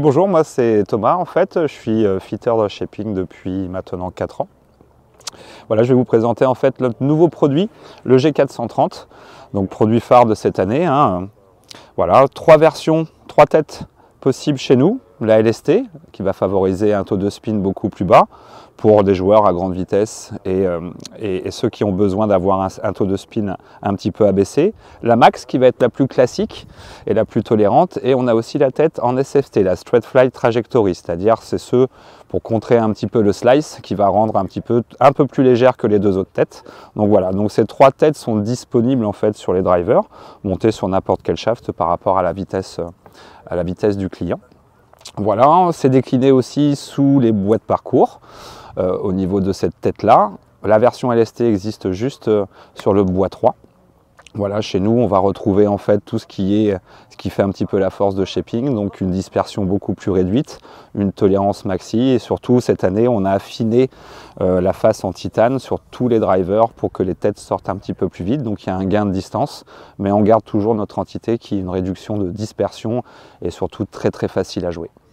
bonjour, moi c'est Thomas en fait, je suis fitter de shaping depuis maintenant 4 ans. Voilà, je vais vous présenter en fait notre nouveau produit, le G430, donc produit phare de cette année. Voilà, 3 versions, 3 têtes possibles chez nous. La LST qui va favoriser un taux de spin beaucoup plus bas pour des joueurs à grande vitesse et ceux qui ont besoin d'avoir un taux de spin un petit peu abaissé. La Max qui va être la plus classique et la plus tolérante, et on a aussi la tête en SFT, la Straight Flight Trajectory, c'est-à-dire c'est ceux pour contrer un petit peu le slice qui va rendre un peu plus légère que les deux autres têtes. Donc voilà, donc ces 3 têtes sont disponibles en fait sur les drivers, montées sur n'importe quel shaft par rapport à la vitesse du client. Voilà, c'est décliné aussi sous les boîtes parcours au niveau de cette tête-là. La version LST existe juste sur le bois 3. Voilà, chez nous, on va retrouver en fait tout ce qui fait un petit peu la force de shaping, donc une dispersion beaucoup plus réduite, une tolérance maxi, et surtout cette année, on a affiné la face en titane sur tous les drivers pour que les têtes sortent un petit peu plus vite. Donc il y a un gain de distance, mais on garde toujours notre entité qui est une réduction de dispersion et surtout très facile à jouer.